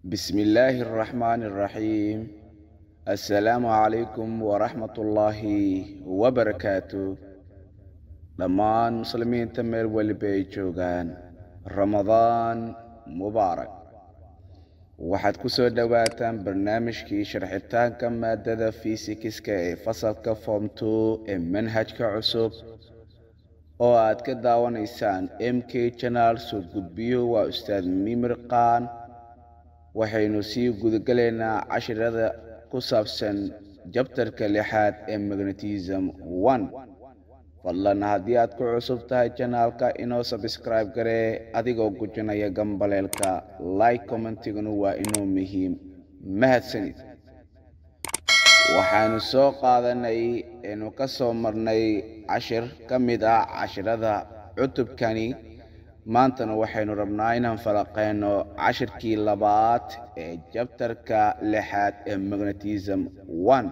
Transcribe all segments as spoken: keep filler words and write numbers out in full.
بسم الله الرحمن الرحيم. السلام عليكم ورحمة الله وبركاته. لمان مسلمين تمر والبيجوغان رمضان مبارك. waxaad ku soo dhawaataan barnaamijkii sharxitaanka maadada fiisikiska ee fasalka form two ee manhajka cusub oo aad ka daawanaysaan M K channel soo gudbiyo waa ustaad Mimir Qaan. waxaynu sii gudagaleynaa casharada ku saabsan jabtarka lixaad ee magnetism one. fadlan haddii aad ku cusub tahay channelka inoo subscribe garee adigoo gujinaya gambaleelka, like commentiguna waa inoo muhiim. mahadsanid. waxaanu soo qaadanay inuu ka soo marnay cashir ka mid ah casharada cutubkani. maantana waxaynu rabnaa inaan falaqeyno cashirkii labaad ee jabtarka lixaad ee magnetism one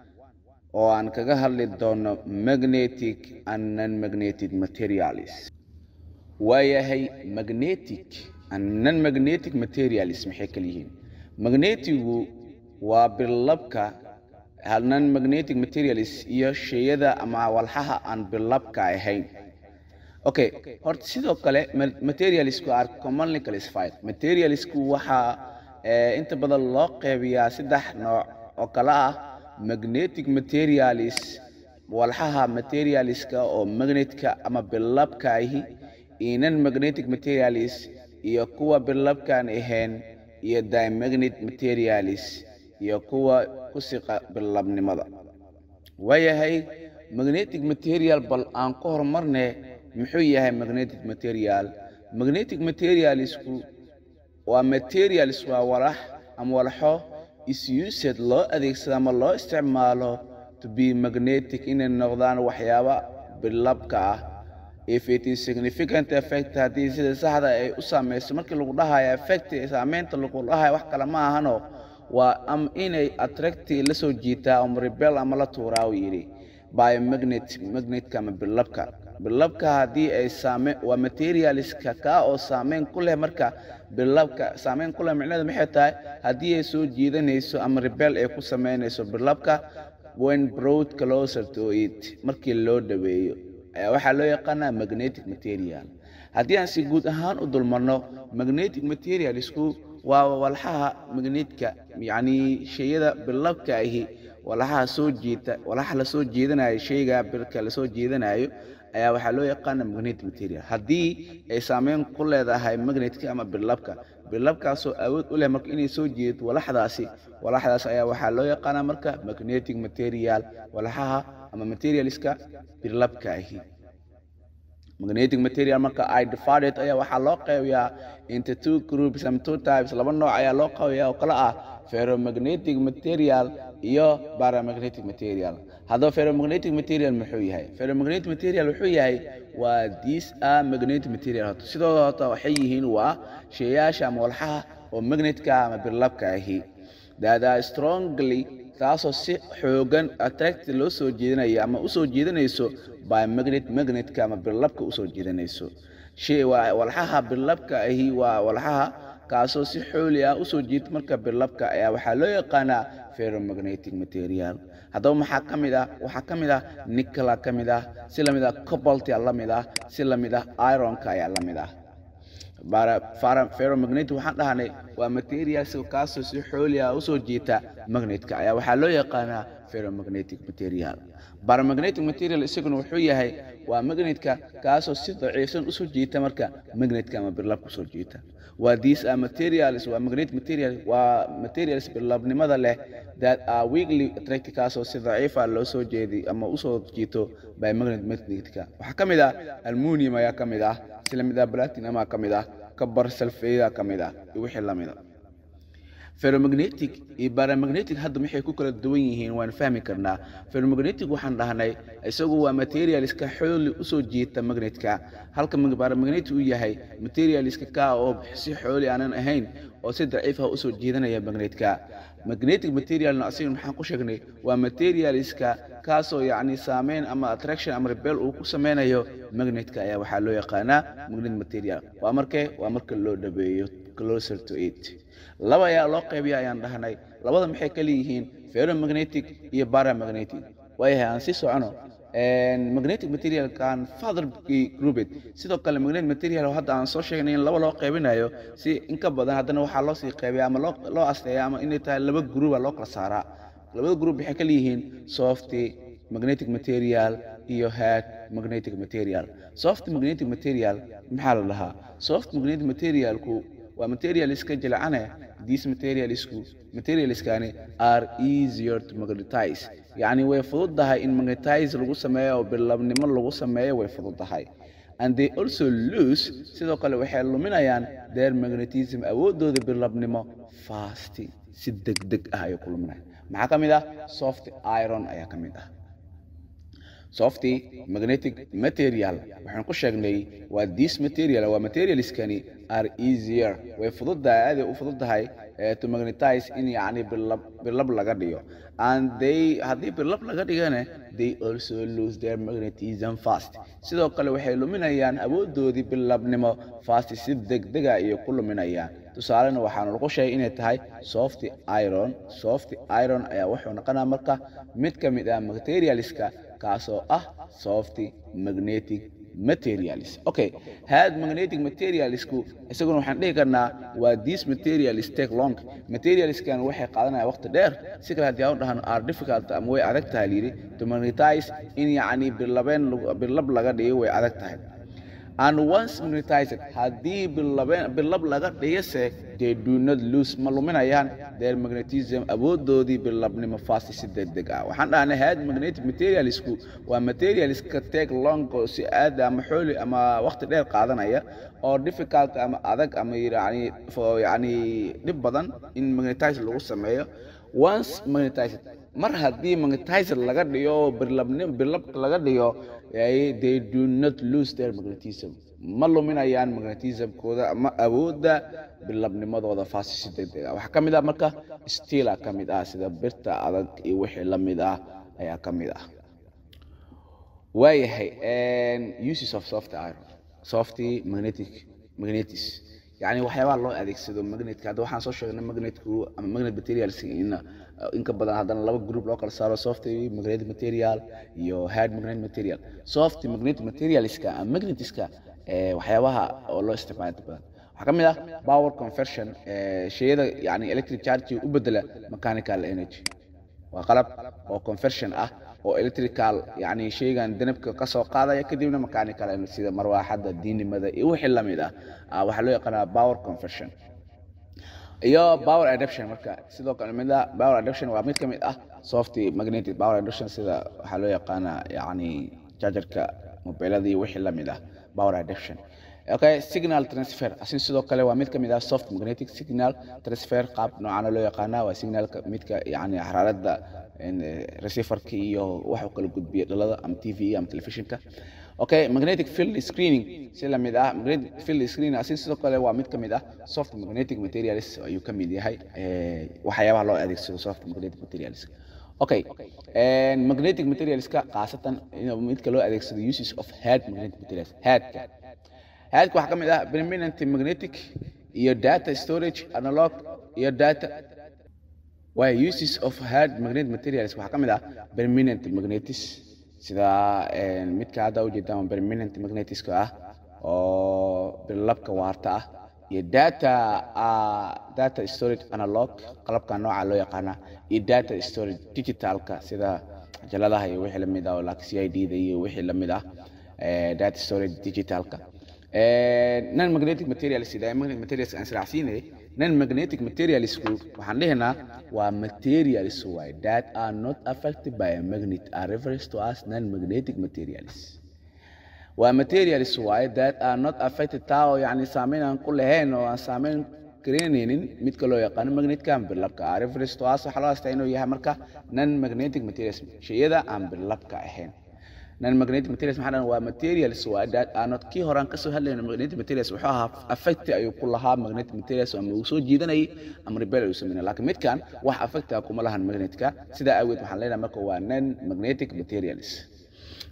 oo aan kaga hadli doono magnetic and non-magnetic materials. waayahay magnetic and non-magnetic materials maxay kala yihiin? magnetigu waa bilabka, non-magnetic materials iyo shayada ama walxaha aan bilabka ahayn. okay, horta sidoo kale materialsku are commonly classified. materialsku waxa inta badan loo qeybiyaa saddex nooc oo kala ah: magnetic materials, walxaha materialska oo magnetka ama bilabka ahi, iyo non-magnetic materials iyo kuwa bilabkaan ahayn, iyo diamagnetic materials iyo kuwa ku siqa bilabnimada. waayahay magnetic material bal aan ku horumarnay muxuu yahay magnetic material? magnetic materialsku waa materials waa walax ama walxo is used loo adeegsado ama loo isticmaalo to be magnetic inay noqdaan waxyaaba bilabka ah. if it is significant effect, haddii sida saxda ay u saameyso, markii lagu dhahayo effect saameynta lagu dhahayo wax kale ma ahano, waa am inay attract la soo jiitaa ama repel ama la tuuraa uu yidhi by magnet magnetka ama bilabka. bilabka haddii ay saameen waa materialska ka oo saameyn ku leh, marka bilabka saameyn ku leh macnaheedu maxay tahay? haddii ay soo jiidanayso ama rebel ay ku sameynayso bilabka when brought closer to it, markii loo dhaweeyo ayaa waxaa loo yaqaanaa magnetic material. haddii aan si guud ahaan u dulmarno, magnetic materialsku waa walxaha magnetka, yacni shayada bilabka ahi walxaha soo jiita, walxaha la soo jiidanayo, shayga bilka la soo jiidanayo ayaa waxaa loo yaqaanaa magnetic material. haddii ay saameyn ku leedahay magnetka ama bilabka, bilabkaasoo awood u leh marka inay soo jiidato walaxdaasi, walaxdaas ayaa waxaa loo yaqaanaa marka magnetic material, walxaha ama materialska bilabka ahi. magnetic material marka ay divided ayaa waxaa loo qeybiyaa into two groups and two types. laba nooc ayaa loo qeybiyaa oo kala ah ferromagnetic material iyo paramagnetic material. haddaba ferromagnetic material muxuu yahay? ferromagnetic material wuxuu yahay waa these are magnetic material. sidoo hota waxay yihiin waa shayaasha ama walxaha oo magnetka ama bilabka ahi that are strongly, taasoo si xoogan attract loo soo jiidanayo ama u soo jiidanayso by magnet magnetka ama bilabka u soo jiidanayso. shay waa walxaha bilabka ahi waa walxaha kaasoo si xooli ah u soo jiita marka bilabka ayaa waxaa loo yaqaanaa ferromagnetic material. haddaba maxaa ka mid ah? waxaa ka mid ah nickel ka mid ah, si la mid ah cobalt la mid ah, si la mid ah ironka ayaa la mid ah. ferromagnetic waxaan dhahnay waa materials kaasoo si xooli ah u soo jiita magnetka ayaa waxaa loo yaqaanaa ferromagnetic material. paramagnetic material isaguna wuxuu yahay waa magnetka kaasoo si daciifsan u soo jiita marka magnetka ama bilabka soo jiita. waa these are materials, waa magnetic material, waa materials bilabnimada leh that are weakly attracted, kaasoo si daciif ah loo soo jeedi ama u soo jiito by magnet magnetka. waxaa ka mid ah aluminium ayaa ka mid ah, si la mid ah platinum ayaa ka mid ah, copper sulfate ka mid ah iyo wixii la mid ah. ferromagnetic iyo paramagnetic hadda maxay ku kala duwan yihiin waan fahmi karnaa. ferromagnetic waxaan dhahnay isagu waa materialska xooli u soo jiita magnetka, halka paramagnetic uu yahay materialska ka oo si xooli aanan ahayn oo si daciif ah u soo jiidanaya magnetka. magnetic material nacsiin maxaan ku sheegnay waa materialska kaasoo yacni saameyn ama attraction ama repel uu ku sameynayo magnetka ayaa waxaa loo yaqaanaa magnetic material. waa markee waa marka loo dhabeeyo closer to it laba ayaa loo qaybiyaa ayaan dhahnay labada maxay kala yihiin ferromagnetic iyo paramagnetic waayahay aan si socono magnetic material kan father grouped sidoo kale magnetic material hadda aan soo sheegnay in laba loo qaybinayo si in ka badan hadana waxa loo sii qaybiyaa ama loo loo asteeyaa ama inay tahay laba group loo kala saaraa labada group waxay kala yihiin soft magnetic material iyo hard magnetic material soft magnetic material maxaa la dhahaa soft magnetic material ku waa material iska jilcane these materials ku materials kani are easier to magnetize yani way fududahay in magnetize lagu sameeyo bilabnimo lagu sameeyo way fududahay and they also lose sidoo kale waxay luminayaan their magnetism awoodooda bilabnimo fast si degdeg ah ay ku luminayaan maxaa kamid ah soft iron ayaa kamid ah soft magnetic material waxaan ku sheegnay waa this material waa materials kani are easier way fududahay u fududahay to magnetize in yani bilab bilab laga dhigo and they hadii bilab laga dhigana they also lose their magnetism fast sidoo kale waxay luminayaan awoodoodii bilabnimo fast si degdeg ah iyo ku luminayaan tusaalena waxaan lagu sheegay inay tahay soft iron soft iron ayaa wuxuu noqonaa marka mid kamid ah materialska kaasoo ah soft magnetic materials okay hard magnetic materials ku isaguna waxaan dhihi karnaa waa these materials take long materials kan waxay qaadanayaan waqti dheer si kala hadii aan dhahan are difficult ama way adag tahay liiri to magnetize in yani bilabeen bilab laga dhigo way adag tahay and once magnetized hadii bilabeen bilab laga dhigase they do not lose maluminayaan their magnetism awooddoodii bilabnimo fast si degdeg ah waxaan dhahnay hard magnetic materials ku waa materials ka take long si aad ama xooli ama waqti dheer qaadanaya oo difficult ama adag ama yani yani dib badan in magnetize lagu sameeyo once magnetized mar hadii magnetizer laga dhigo bilabnimo bilab laga dhigo they do not lose their magnetism ma luminayaan magnetism kooda ama awooda bilabnimadooda fast si degdeg ah waxa kamid ah marka steel kamid ah sida birta adag iyo wixii la mid ah ayaa kamid ah waayahay and uses of soft iron soft magnetic magnetics يعني waxyaabo loo adeegsado magnetka hada waxaan soo sheegnay magnetku ama magnet materials in in ka badan hadana laba group loo kala saaro soft magnetic material iyo hard magnetic material soft magnetic materialska ama magnetiska ee waxyaabaha oo loo isticmaalo badan waxa kamid ah power conversion ee shayada yani electric charge u bedela mechanical energy waa qalab oo conversion ah oo electrical yani shaygan danabka ka soo qaadaya kadibna mechanical energy sida marwaaxada diinimada iyo wixii la mid ah waxa loo yaqaan power conversion iyo power adaptation marka sidoo kale mid ah power adaptation waa mid kamid ah soft magnetic power adaptation sida waxa loo yaqaan yani chargerka mobilada iyo wixii la mid ah power adaptation okay signal transfer asin sidoo kale waa mid kamid ah soft magnetic signal transfer qaab noocan loo yaqaan waa signalka midka yani xararada receiver ki iyo waxa kala gudbiyo dhalada am T V am televisionka okay magnetic field screening si la mid ah magnetic field screening asin sidoo kale waa mid kamid ah soft magnetic materials ayuu kamid yahay ee waxyaabaha loo adeegsado soft magnetic materials okay and magnetic materials ka qaasatan midka loo adeegsado uses of hard magnetic materials hard hard waxa kamid ah permanent magnetic iyo data storage analog iyo data why uses of hard magnetic materials waxa kamid ah permanent magnetics sida midka hada u jeedaan permanent magnetics ka ah oo bilabka waarta ah iyo data data storage analog qalabka nooca loo yaqaan iyo data storage digitalka sida jaladaha iyo wixii la mid ah oo C I D da iyo wixii la mid ah data storage digitalka non magnetic materials sida magnetic materials aan sraacsiinay non magnetic materials waxaan leeyahay waa materials way that are not affected by a magnet are referred to as non magnetic materials waa materials way that are not affected tao yani saameyn aan ku lahayn oo aan saameyn kareenin mid kale oo yaqaan magnetka bilabka are referred to as waxa loo asteeyo inuu yahay marka non magnetic materials shayada aan bilabka ahayn non magnetic materials maxaa waa materials waa that are not kii horaan ka soo hadlayna magnetic materials wuxuu ahaa affect ayuu ku lahaa magnetic materials ama uu soo jiidanay ama rebel uu sameeyay laakiin midkan wax affect kuma lahan magnetka sida awgeed waxaan leenahay marka waa non magnetic materials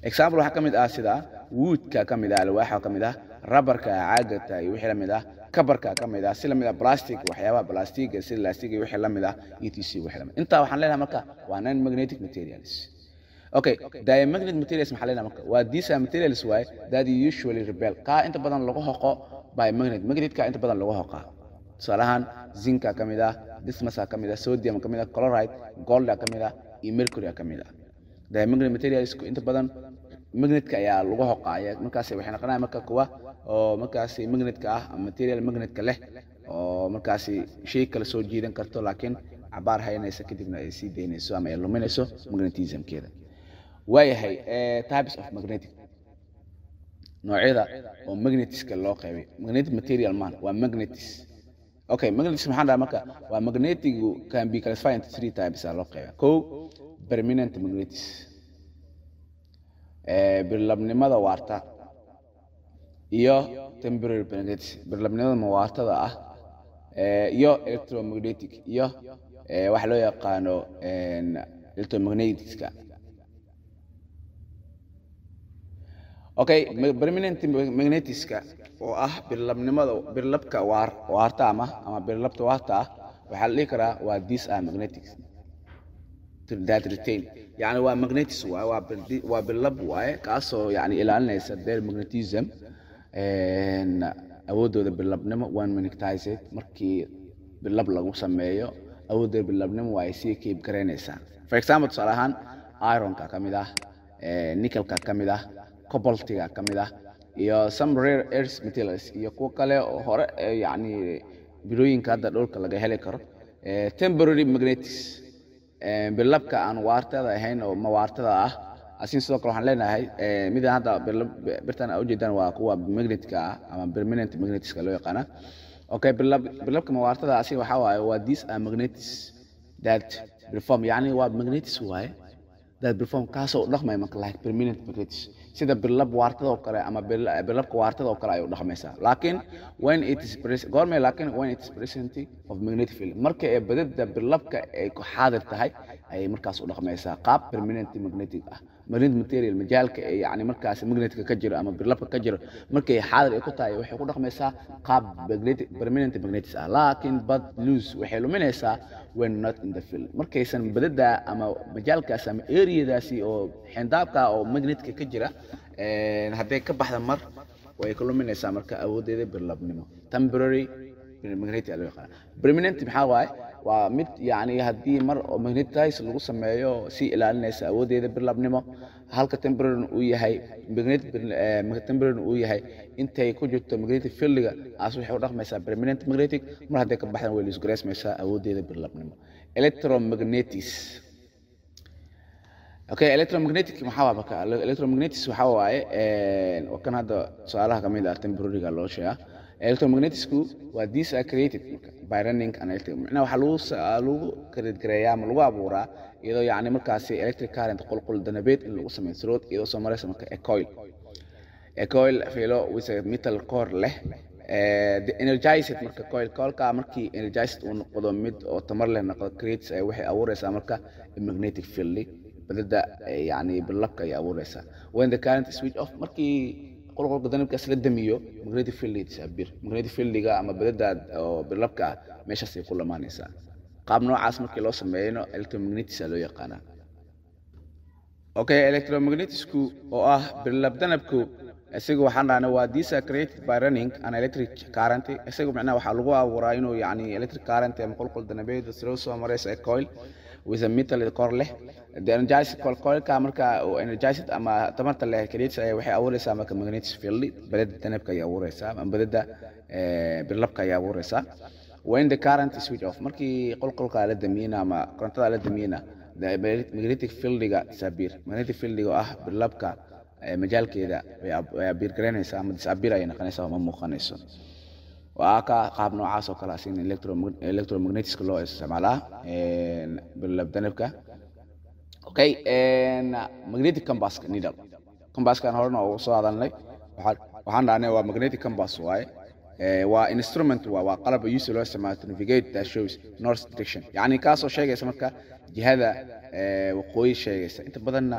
example waxa kamid ah sida wood ka kamid ah alwaaxa kamid ah rubber ka caagta iyo wixii la mid ah kabarka kamid ah si la mid ah plastic waxyaabaha plastic sida elastic iyo wixii la mid ah etc wixii la mid inta waxaan leenahay marka waa non magnetic materials. Okay, diamagnetic materials maxaa leenahay marka waa these materials way that usually repel ka inta badan lagu xoqo by magnet magnet ka inta badan lagu xoqa tusaalahan zinc ka kamid ah bismuth ka kamid ah sodium ka mid ah chloride gold ka mid ah iyo mercury ka mid ah diamagnetic materials ku inta badan magnetka ayaa lagu xoqaaya markaas waxay noqonayaan marka kuwa oo markaas magnetka ah material magnetka leh oo markaas shay kala soo jiidan karto laakiin cabaar haynaysa kadibna ay sii deynayso ama ay luminayso magnetism-keeda. waayahay ee types of magnetic noocyada oo magnetiska loo qaybay magnetic material man waa magnets. Okay, magnets maxaa dhahay marka waa magnetic can be classified into three types loo qaybay. Kow, permanent magnets ee birlabnimada waarta iyo temporary magnets birlabnimada waartada ah ee iyo electromagnetic iyo ee wax loo yaqaano een electromagneticska. Okay, permanent magnetiska oo ah birlabnimada birlabka waar waarta ama ama birlabta waarta ah waxa la dhihi karaa waa these are magnetics that retain يعني waa magnetics waa waa bilab waaye kaasoo yani ilaalinaysa their magnetism een awoodooda bilabnimo one magnetized markii bilab lagu sameeyo awoodooda bilabnimo waa ay sii keep gareynaysaa. For example tusaalahan iron ka kamid ah ee nickel ka kamid ah cobalt ka kamid ah iyo some rare earth metals iyo kuwa kale oo hore yani birooyinka hadda dhulka laga heli karo ee temporary magnetics bilabka aan waartada ahayn oo ma waartada ah asin sidoo kale waxaan leenahay mid hadda birtan u jeedaan waa kuwa magnetka ah ama permanent magnetiska loo yaqaan. Okay, bilab bilabka ma waartada asi waxa waaye waa these are magnets that perform yani waa magnets waaye that perform kaasoo dhaqmay marka like permanent magnets sida bilab waartada oo kale ama bilabka waartada oo kale ay u dhaqmaysaa laakiin when it is present goorma laakiin when it is present of magnetic field marka ay badada bilabka ay ku xaadir tahay ay markaas u dhaqmaysaa qaab permanent magnetic ah magnetic material majaalka ay yani markaas magnetka ka jiro ama bilabka ka jiro markay xaadir ay ku tahay waxay ku dhaqmaysaa qaab magnetic permanent magnetics ah laakiin but loose waxay luminaysaa when not in the field markaysan badada ama majaalkaas ama areadaasi oo xindaabka oo magnetka ka jira een haday ka baxda mar way ku luminaysaa marka awoodeeda bilabnimo. Temporary magnetic loo yaqaan. Permanent maxaa waaye waa mid yani hadii mar oo magnetize lagu sameeyo si ilaalinaysa awoodeeda bilabnimo halka temporary uu yahay magnetic temporary uu yahay intay ku jirto magnetic field-ga aas waxay u dhaqmaysaa permanent magnetic mar haday ka baxdan way isku reesmaysaa awoodeeda bilabnimo. Electromagnetics. Okay, electromagnetic maxaa waa marka electromagnetics waxa waaye ee oo kan hadda su'aalaha kamid ah temporary-ga loo sheegaa. Electromagnetisku waa these are created by running an electric macnaha waxa lagu lagu create gareeyaa ama lagu abuuraa iyadoo yani markaas electric current qulqul danabeed in lagu sameeyo through iyadoo soo maraysa marka a coil a coil filo with a metal core leh ee the energized marka coil coilka markii energized uu noqdo mid oo tamar leh noqdo creates ay waxay abuuraysaa marka magnetic field badada yani bilabka ay abuuraysaa. When the current is switch off markii qolqolka danabkaas la damiyo magnetic field disappear magnetic field-ga ama badada oo bilabka meeshaas ay ku lamaanaysaa. qaab noocaas markii loo sameeyo electromagnetics loo yaqaan. Okay, electromagnetisku oo ah bilab danabku isagu waxaan dhahnaa waa these are created by running an electric current isagu macnaha waxa lagu abuuraa inuu yani electric current ama qolqol danabeed soo maraysa coil with a metal core leh the energized coil ka marka oo energized ama tamarta leh creates ay waxay abuuraysaa marka magnetic field badada danabka ay abuuraysaa ama badada ee bilabka ay abuuraysaa. When the current is switch off markii qolqolka la damiyana ama korontada la damiyana the magnetic field-ga disappear magnetic field-ga ah bilabka majaalkeeda way abir gareynaysaa ama disappear ay noqonaysaa ama muuqanayso. waa ka qaab noocaas oo kala siin electromagnetics loo isticmaalaa ee bilab danabka. Okay, and magnetic compass needle compass kan horna oo soo hadalnay waxaan dhahnay waa magnetic compass waaye ee waa instrument waa waa qalab use loo isticmaalo to navigate that shows north direction yani kaasoo sheegaysa marka jihada ee waqooyi sheegaysa inta badanna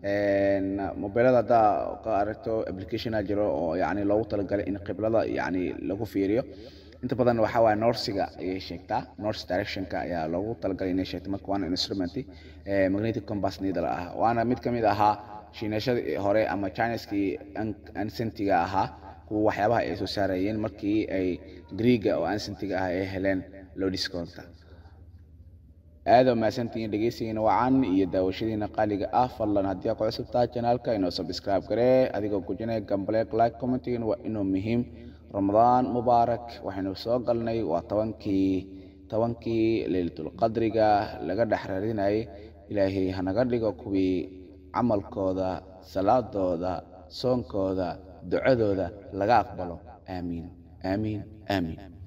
mobilada haddaa ka aragto application jiro oo yani loogu talagalay in qiblada yani lagu fiiriyo inta badan waxa waa norsiga ayay sheegtaa north directionka ayaa loogu talagalay inay sheegto marka waana instrument ee magnetic compass needle ah waana mid kamid ahaa shiinashadii hore ama Chinese-kii ancient-ga ahaa kuwa waxyaabaha ay soo saarayeen markii ay Greek oo ancient-ga ah ay heleen loo discounta aad oo maasantiin dhageysiina wacan iyo daawashadiina qaaliga ah fadlan haddii aad ku cusub tahay channelka inoo subscribe garee adigoo ku jinay gambaleek like commenting waa inuu muhiim رمضان مبارك وحنا soo galnay waa tobankii tobankii leelatul qadriga laga dhaxrarinay ilaahay hanaga dhigo kuwii amalkooda salaadooda soonkooda ducadooda laga aqbalo aamiin aamiin aamiin